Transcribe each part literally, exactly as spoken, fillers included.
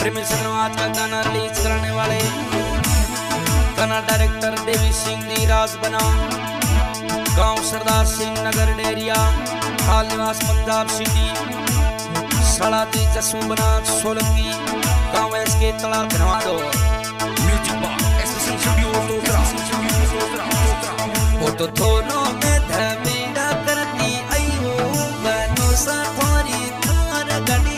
प्रेमी सिनेमाज का गाना रिलीज करने वाले गाना डायरेक्टर देवी सिंह दी राज बना, गांव सरदार सिंह नगर डेरिया, हाल निवास पंजाब सिटी, सड़ाती जसू बना सोलंकी, गांव एस के तला धनवादो। Music box SSC studio Totra वो तो दोनों में धमीरा करती आईओ बनो सा थोड़ी थार गड़ी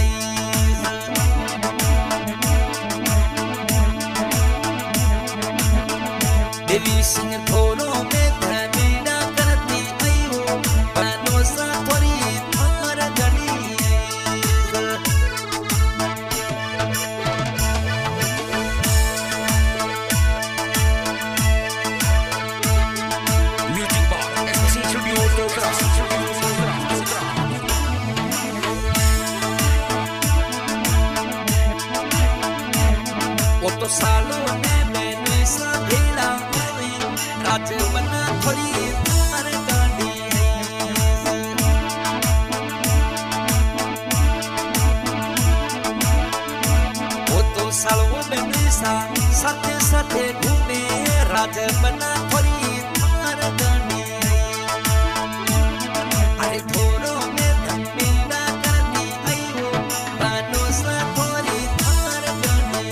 देवी सिंह दोनों में धमीरा करती आईओ बनो सा थोड़ी थार गड़ी। वो तो सालों में मैंने सा भेड़ा हुई राज बना थोड़ी थार गाड़ी वो तो सालों में मैंने सा साथे साथे घूमे राज बना थोड़ी थार गाड़ी। अरे थोड़ों में धमीरा करती आईओ बनो सा थोड़ी थार गाड़ी।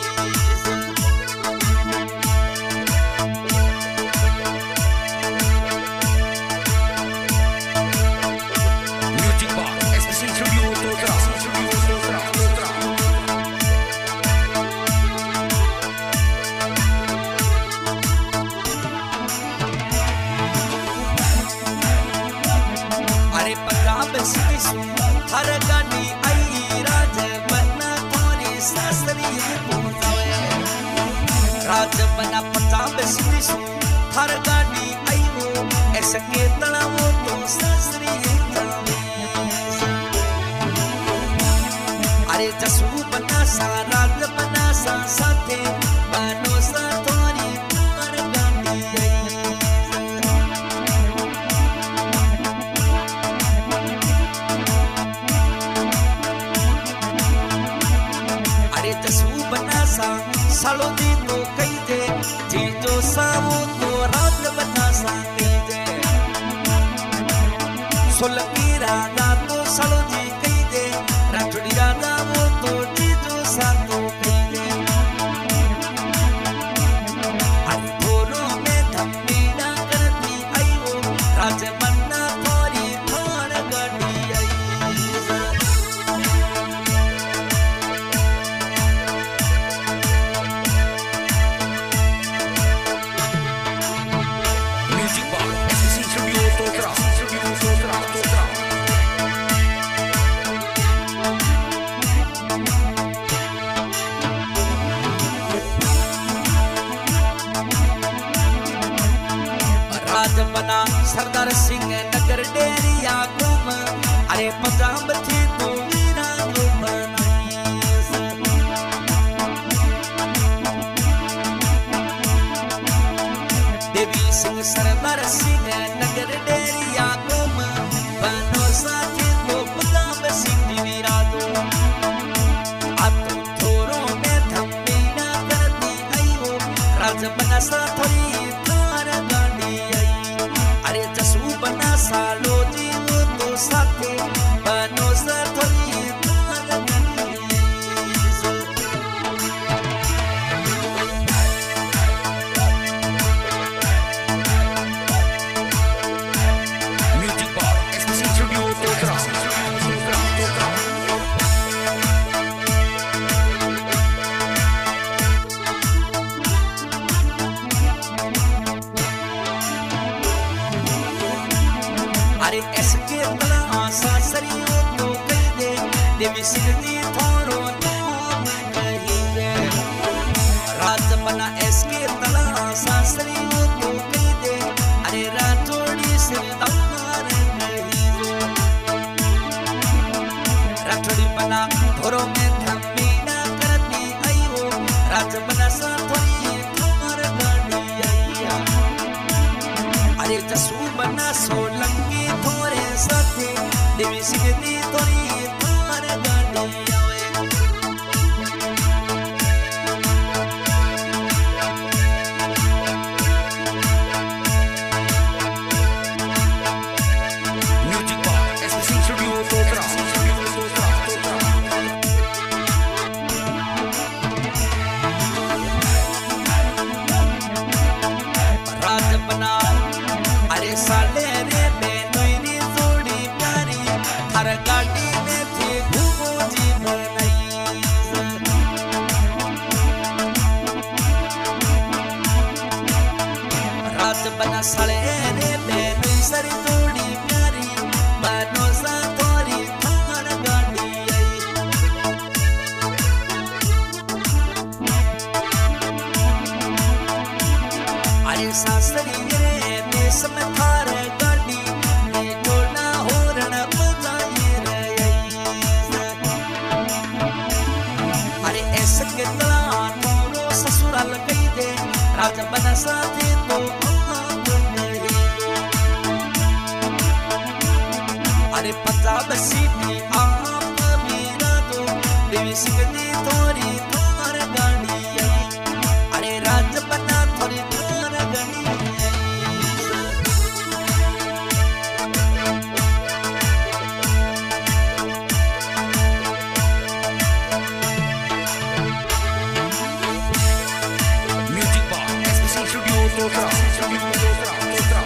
अरे पंजाब से हर गाड़ी आई राज बना थोड़ी शास्त्री राज बना पंजाब से हर गाड़ी आई वो ऐसे के तला वो तो शास्त्री। अरे जसू बना सा राज बना सा साथे बनो सा थोड़ी थार गाड़ी आई। अरे जसू बना सा सालो दी तो कई दे जी जो सावो तो रात बना सा कई दे सोलंकी राजा तो सालो जी कई दे राठौड़ी राजा वो तो जी जो सा तो कई दे। अरे दोनों में धमीरा करती आई वो राज बना थोड़ी थार गाड़ी आई। राज बना सरदार सिंह नगर डेरिया घूम, अरे पंजाब थी तो वीरा घूम। देवी सिंह सरदार सिंह नगर डेरिया घूम, बनो साथी तो पंजाब सिंह वीरा दो। अब थोरों में धमीरा करती आई वो राज बना सा थोड़ी थार गाड़ी आई। अरे जसू बना सालो जी वो तो साथे बनो सा थोड़ी थार गाड़ी आई। Music box SSC studio Totra. अरे एस के तला सासरी वो तो कही दे देवी सिंह दी थोरो नाम कही दे राज बना एस के तला सासरी वो तो कही दे। अरे राठौड़ी सरदार कही दे राठौड़ी बना थोरो में धमीरा करती आई वो राज बना सा थोड़ी थार गाड़ी आई। अरे जसू बना सोलंकी थोड़े साथे देवी सिंह दी थोड़ी थार गाड़ी आवे। साथे तो आप नहीं दो। अरे पंजाब सिटी आप मेरा दो देवी सिंह दी थोड़ी थार गाड़ी आई। अरे राज बना थोड़ी थार गाड़ी आई। Music box SPC studio Totra studio Totra Totra.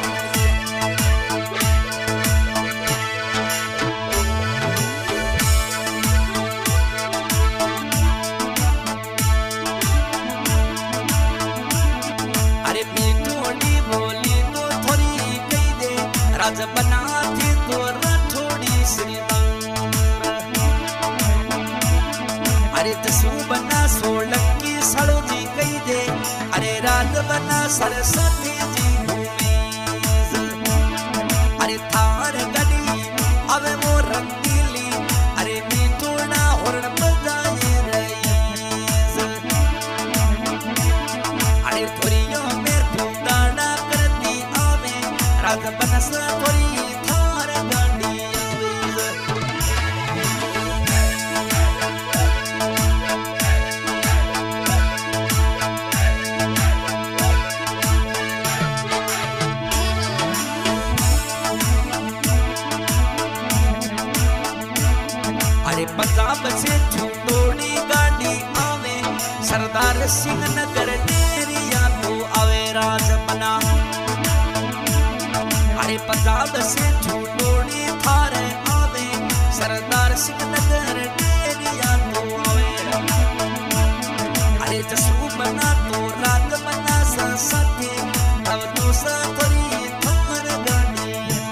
राज बना थी तो राठौड़ी श्रीदार। अरे तसू बना सोलंकी सड़ोजी कही दे। अरे राज बना सरस्वती जी भूमिज। अरे थार गली अब वो रंगीली। अरे मीठोना होरण बजाए रईस। अरे थोड़ियों में धूदाना करती आवे राज बना थोड़ी थार गाड़ी आवे। अरे पंजाब से छूटोड़ी गाड़ी आवे सरदार सिंह नगर डेरिया तो आवे राज बना। अरे पंजाब से छूटोड़ी थार आवे सरदार सिंह नगर डेरिया तो आवे। अरे जसू बना तो राग बना सा साथे तब तो सा थोड़ी थार गाड़ी।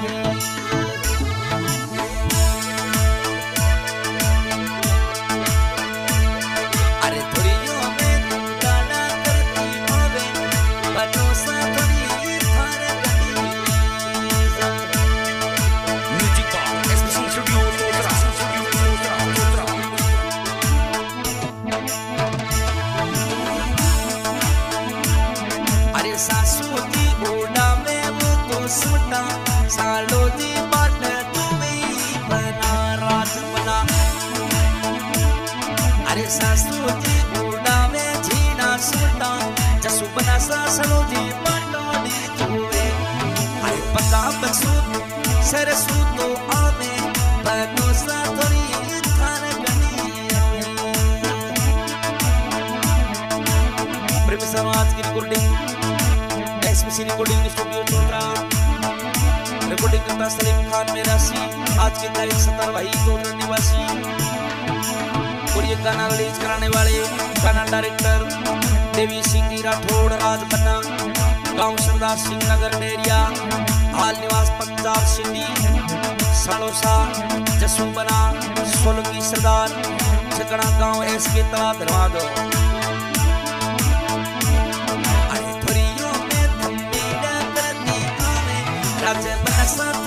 अरे थोड़ियों में तू गाना करती आवे बनो सा थोड़ी थार गाड़ी। Music box SPC studio Totra studio Totra Totra. अरे सासू दी ओडा में वो तो सुटा सालो दी बाट तुम्हें बना राज बना। अरे सासू दी ओडा में झीना सुटा जसू बना सासलो दी बाटोड़ी तुवे। अरे पंजाब सूत सरसू तो आवे बनो सा थोड़ी थार गनी आवे। प्रेमी समाज की recording SPC recording studio Totra. Recording करता सलीम खान मेरा सी आज की तारीख सत्तर भाई तोतरा निवासी। और ये गाना रिलीज कराने वाले गाना डायरेक्टर देवी सिंह राठौड़ राज बन्ना गांव सरदार सिंह नगर डेरिया हाल निवास पंजाब सिटी सड़ोसा जसू बना सोलंकी सरदार ठिकाना गांव एस के तला धरवाद। अरे थोड़ियों में तुम मेरा करती आवे राज बना सा